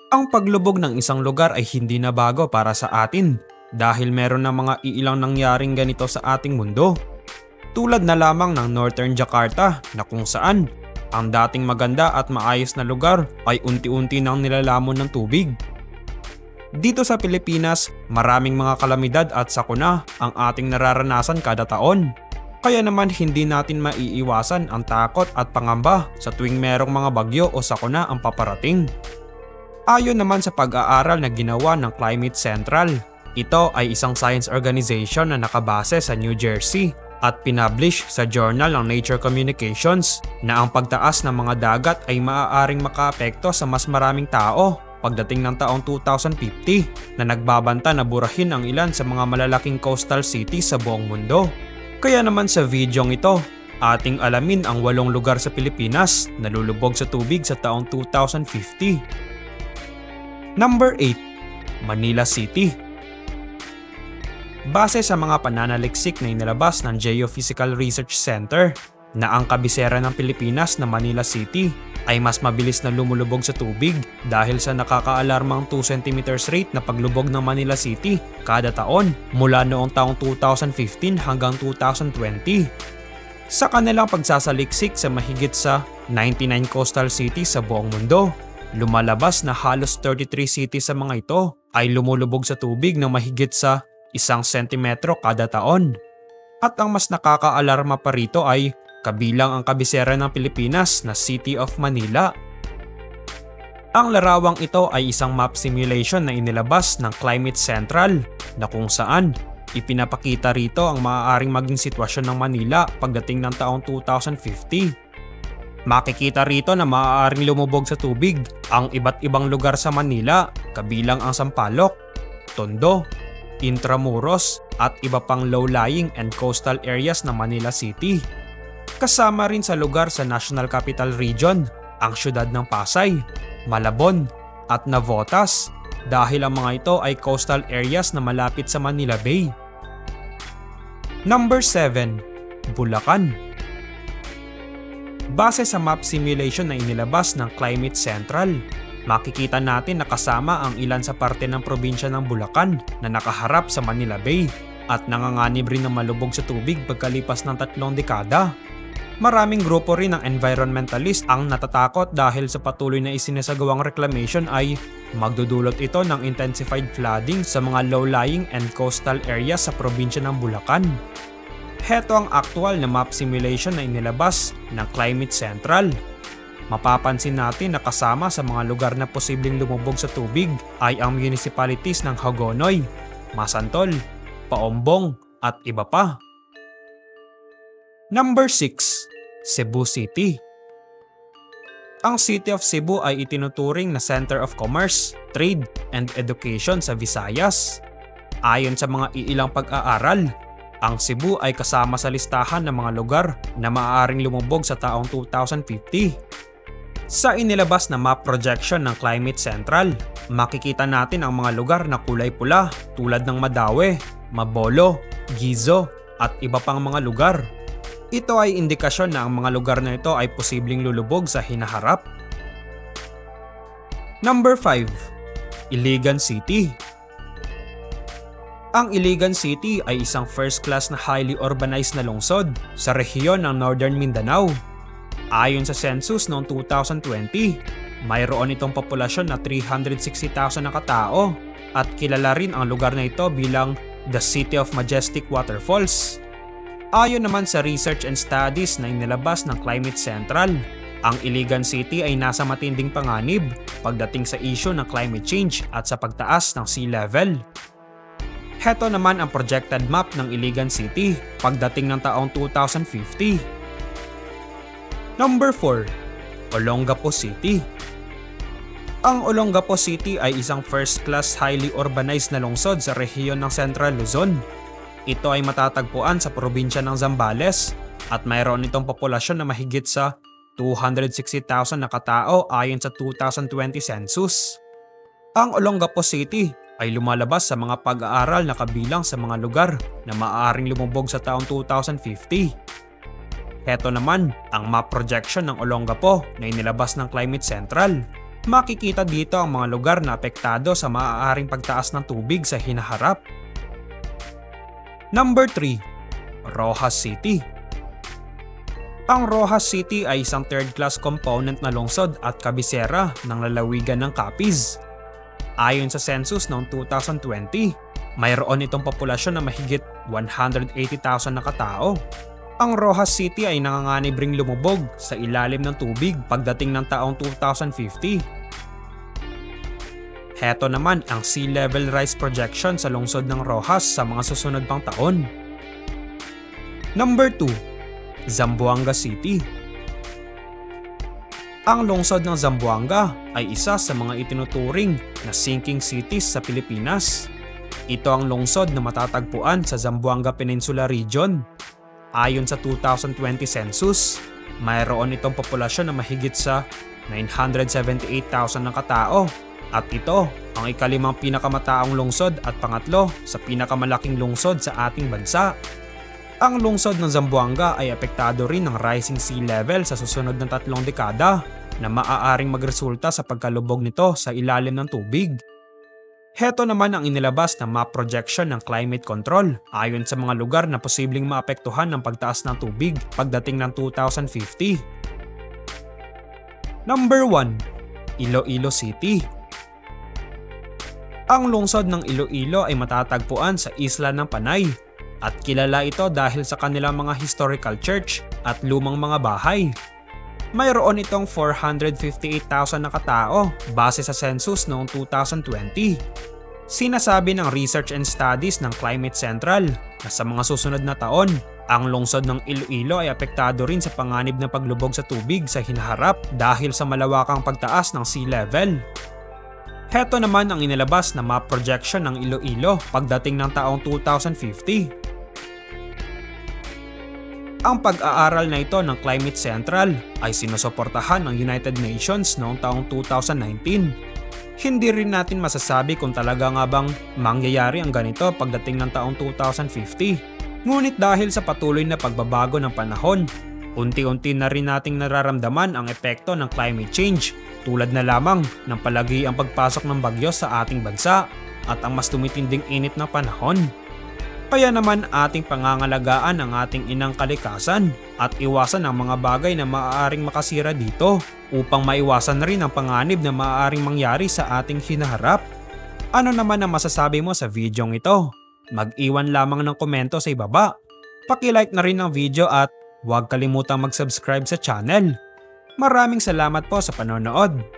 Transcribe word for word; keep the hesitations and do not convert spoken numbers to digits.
Ang paglubog ng isang lugar ay hindi na bago para sa atin dahil meron na mga iilang nangyaring ganito sa ating mundo. Tulad na lamang ng Northern Jakarta na kung saan ang dating maganda at maayos na lugar ay unti-unti nang nilalamon ng tubig. Dito sa Pilipinas, maraming mga kalamidad at sakuna ang ating nararanasan kada taon. Kaya naman hindi natin maiiwasan ang takot at pangamba sa tuwing merong mga bagyo o sakuna ang paparating. Ayon naman sa pag-aaral na ginawa ng Climate Central, ito ay isang science organization na nakabase sa New Jersey at pinablish sa Journal ng Nature Communications na ang pagtaas ng mga dagat ay maaaring makaapekto sa mas maraming tao pagdating ng taong two thousand fifty na nagbabanta na burahin ang ilan sa mga malalaking coastal cities sa buong mundo. Kaya naman sa videong ito, ating alamin ang walong lugar sa Pilipinas na lulubog sa tubig sa taong two thousand fifty. Number eight. Manila City. Base sa mga pananaliksik na inilabas ng Geophysical Research Center na ang kabisera ng Pilipinas na Manila City ay mas mabilis na lumulubog sa tubig dahil sa nakakaalarmang two centimeters rate na paglubog ng Manila City kada taon mula noong taong two thousand fifteen hanggang two thousand twenty. Sa kanilang pagsasaliksik sa mahigit sa ninety-nine coastal cities sa buong mundo, lumalabas na halos thirty-three cities sa mga ito ay lumulubog sa tubig ng mahigit sa isang sentimetro kada taon. At ang mas nakakaalarma pa rito ay kabilang ang kabisera ng Pilipinas na City of Manila. Ang larawang ito ay isang map simulation na inilabas ng Climate Central na kung saan ipinapakita rito ang maaaring maging sitwasyon ng Manila pagdating ng taong two thousand fifty. Makikita rito na maaaring lumubog sa tubig ang iba't ibang lugar sa Manila kabilang ang Sampaloc, Tondo, Intramuros at iba pang low-lying and coastal areas ng Manila City. Kasama rin sa lugar sa National Capital Region ang siyudad ng Pasay, Malabon at Navotas dahil ang mga ito ay coastal areas na malapit sa Manila Bay. Number seven. Bulacan. Base sa map simulation na inilabas ng Climate Central, makikita natin na kasama ang ilan sa parte ng probinsya ng Bulacan na nakaharap sa Manila Bay at nanganganib rin na malubog sa tubig pagkalipas ng tatlong dekada. Maraming grupo rin ng environmentalist ang natatakot dahil sa patuloy na isinasagawang reclamation ay magdudulot ito ng intensified flooding sa mga low-lying and coastal areas sa probinsya ng Bulacan. Heto ang aktual na map simulation na inilabas ng Climate Central. Mapapansin natin na kasama sa mga lugar na posibleng lumubog sa tubig ay ang municipalities ng Hagonoy, Masantol, Paombong at iba pa. Number six. Cebu City. Ang City of Cebu ay itinuturing na Center of Commerce, Trade and Education sa Visayas. Ayon sa mga iilang pag-aaral, ang Cebu ay kasama sa listahan ng mga lugar na maaaring lumubog sa taong two thousand fifty. Sa inilabas na map projection ng Climate Central, makikita natin ang mga lugar na kulay pula tulad ng Madaue, Mabolo, Gizo at iba pang mga lugar. Ito ay indikasyon na ang mga lugar na ito ay posibleng lulubog sa hinaharap. Number five. Iligan City. Ang Iligan City ay isang first-class na highly urbanized na lungsod sa rehiyon ng Northern Mindanao. Ayon sa census noong two thousand twenty, mayroon itong populasyon na three hundred sixty thousand na katao at kilala rin ang lugar na ito bilang the City of Majestic Waterfalls. Ayon naman sa research and studies na inilabas ng Climate Central, ang Iligan City ay nasa matinding panganib pagdating sa issue ng climate change at sa pagtaas ng sea level. Heto naman ang projected map ng Iligan City pagdating ng taong two thousand fifty. Number four. Olongapo City. Ang Olongapo City ay isang first-class highly urbanized na lungsod sa rehiyon ng Central Luzon. Ito ay matatagpuan sa probinsya ng Zambales at mayroon itong populasyon na mahigit sa two hundred sixty thousand na katao ayon sa two thousand twenty census. Ang Olongapo City ay lumalabas sa mga pag-aaral na kabilang sa mga lugar na maaaring lumubog sa taong two thousand fifty. Heto naman ang map projection ng Olongapo na inilabas ng Climate Central. Makikita dito ang mga lugar na apektado sa maaaring pagtaas ng tubig sa hinaharap. Number three. Rojas City. Ang Rojas City ay isang third-class component na lungsod at kabisera ng lalawigan ng Capiz. Ayon sa census noong two thousand twenty, mayroon itong populasyon na mahigit one hundred eighty thousand na katao. Ang Rojas City ay nanganganib ring lumubog sa ilalim ng tubig pagdating ng taong two thousand fifty. Heto naman ang sea level rise projection sa lungsod ng Rojas sa mga susunod pang taon. Number two. Zamboanga City. Ang lungsod ng Zamboanga ay isa sa mga itinuturing na sinking cities sa Pilipinas. Ito ang lungsod na matatagpuan sa Zamboanga Peninsula Region. Ayon sa two thousand twenty census, mayroon itong populasyon na mahigit sa nine hundred seventy-eight thousand na katao at ito ang ikalimang pinakamataong lungsod at pangatlo sa pinakamalaking lungsod sa ating bansa. Ang lungsod ng Zamboanga ay apektado rin ng rising sea level sa susunod na tatlong dekada na maaaring magresulta sa pagkalubog nito sa ilalim ng tubig. Heto naman ang inilabas na map projection ng climate control ayon sa mga lugar na posibleng maapektuhan ng pagtaas ng tubig pagdating ng two thousand fifty. Number one. Iloilo City. Ang lungsod ng Iloilo ay matatagpuan sa isla ng Panay at kilala ito dahil sa kanilang mga historical church at lumang mga bahay. Mayroon itong four hundred fifty-eight thousand na katao base sa census noong two thousand twenty. Sinasabi ng Research and Studies ng Climate Central na sa mga susunod na taon, ang lungsod ng Iloilo ay apektado rin sa panganib na paglubog sa tubig sa hinaharap dahil sa malawakang pagtaas ng sea level. Heto naman ang inilabas na map projection ng Iloilo pagdating ng taong two thousand fifty. Ang pag-aaral na ito ng Climate Central ay sinusuportahan ng United Nations noong taong two thousand nineteen. Hindi rin natin masasabi kung talaga nga bang mangyayari ang ganito pagdating ng taong two thousand fifty. Ngunit dahil sa patuloy na pagbabago ng panahon, unti-unti na rin nating nararamdaman ang epekto ng climate change tulad na lamang ng palagi ang pagpasok ng bagyo sa ating bansa at ang mas tumitinding init na panahon. Kaya naman ating pangangalagaan ang ating inang kalikasan at iwasan ang mga bagay na maaaring makasira dito upang maiwasan rin ang panganib na maaaring mangyari sa ating hinaharap. Ano naman ang masasabi mo sa videong ito? Mag-iwan lamang ng komento sa ibaba. Paki-like na rin ang video at huwag kalimutang mag-subscribe sa channel. Maraming salamat po sa panonood.